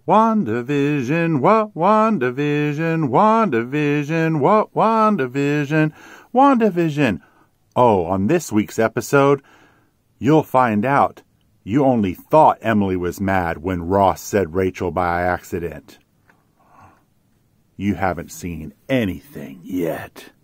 Wanda Vision, what Wanda Vision, Wanda Vision, what Wanda Vision, Wanda Vision. Oh, on this week's episode, you'll find out you only thought Emily was mad when Ross said Rachel by accident. You haven't seen anything yet.